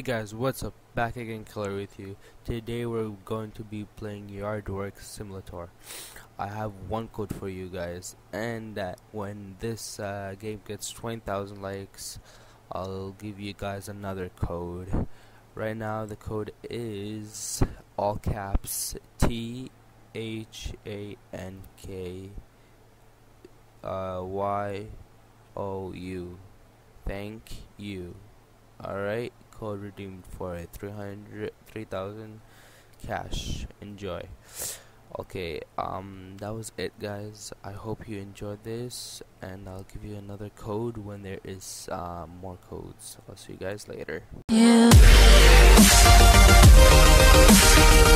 Guys, what's up? Back again, Killer with you. Today we're going to be playing Yardwork Simulator. I have one code for you guys, and that when this game gets 20,000 likes, I'll give you guys another code. Right now the code is all caps THANK YOU. Thank you. Alright, code redeemed for 3,000 cash. Enjoy. Okay, that was it, guys. I hope you enjoyed this, and I'll give you another code when there is more codes. I'll see you guys later. Yeah.